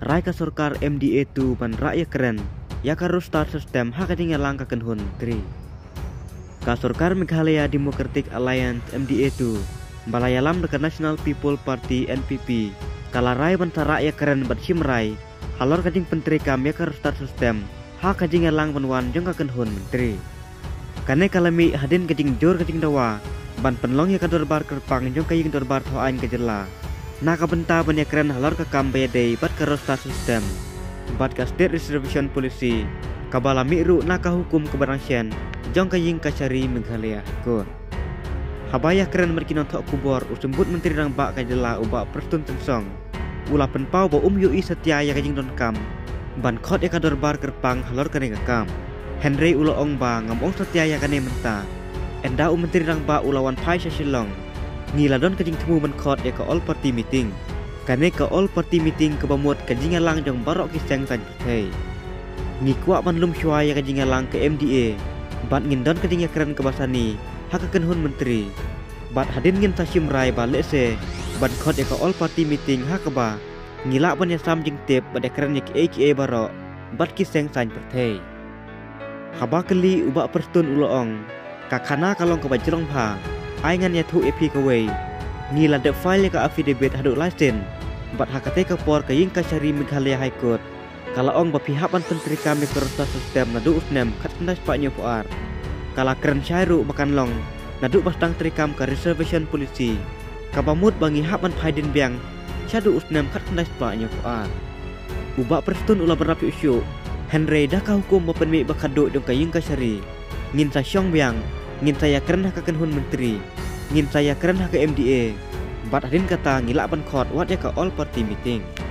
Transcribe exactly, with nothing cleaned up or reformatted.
Rai ka sorkar M D A tu ban rakyat keren ya ka start sistem hak kading lang ka kenhun tri. Ka sorkar Meghalaya Democratic Alliance M D A tu balayalam dekat National People Party N P P kala rai ban ta rakyat keren bat simrai halor kading pentri kam ya ka start sistem hak kading lang ban wan jong ka kenhun menteri. Kane kalami hadin kading jor kading dawa ban penlong ya ka dorbar kerpang jong kaying dorbar thoain ka jela. Naka benta ban ya keren halor ka kam bayadei bat ka start sistem. Bat ka state reservation policy kabala miru naka hukum keberangsian jong kaying kacari Meghalaya kur. Habaya keren merkinon tok kubor usembut menteri rang bak ka jela ubak perstun tensong. Ula penpau ba um yui setia ya kaying don kam. Ban khot ya ka dorbar kerpang halor ka ne kam. Henry ula ong ba ngam ong setia ya kane menta. Enda um menteri rang bak ulawan pai Shillong. Ngila don kajing temu ban khot ya ka all party meeting. Kane ka all party meeting ke bamut kajing lang jong barok kiseng tan hei. Ngi kuak ban lum syua ya kajing lang ke M D A. Bat ngin don kajing ya keren ke basani hak kenhun menteri. Bat hadin ngin tasim rai ba lese ban khot ya ka all party meeting hak ba. Ngila ban ya sam jing tip bat ya keren ya ke A K A barok bat kiseng tan perthei. Haba keli ubak perstun uloong ka khana kalong ke bajrong pha. Aingan ya thu epi kawai ngila de file ka affidavit haduk lisen bat hakate ka por ka ying kacari Meghalaya High Court kala ong ba pihak ban penteri kami kerta sistem nadu usnem kat kendas pak nyopoar kala keren syairu makan long nadu bastang terikam ka reservation policy kabamut bangi hak ban phaidin biang syadu usnem kat kendas pak nyopoar ubak perstun ula berapi usyu Henry dah ka hukum ba penmi bakaduk dong ka ying kacari ngin sa syong biang ngin saya keren hak kenhun menteri ngin saya keren hak M D A bat hadin kata ngilak ban khot wat ya ka all party meeting.